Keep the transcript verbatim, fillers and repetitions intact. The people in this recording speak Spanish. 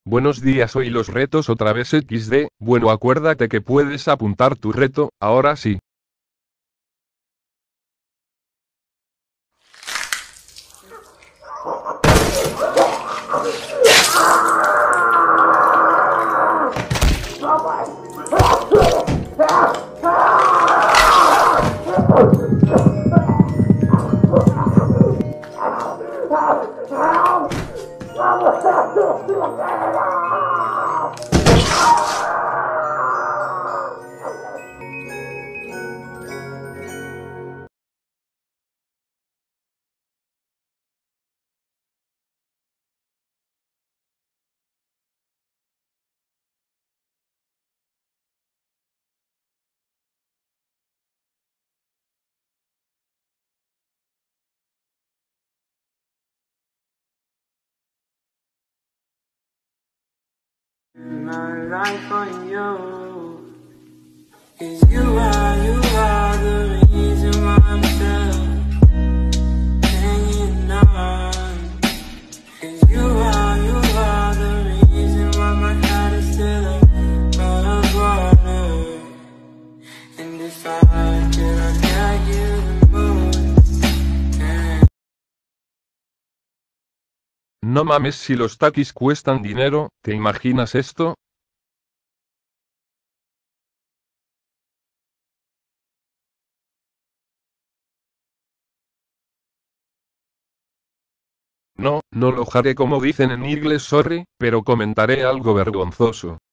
Buenos días, hoy los retos otra vez equis de, bueno, acuérdate que puedes apuntar tu reto, ahora sí. My life on you, 'cause you are, you are the reason why I'm still hanging on. 'Cause you are, you are the reason why my heart is still above water. And if I could, I'd get you the moon. And No mames, si los taquis cuestan dinero, ¿te imaginas esto? No, no lo haré como dicen en inglés, sorry, pero comentaré algo vergonzoso.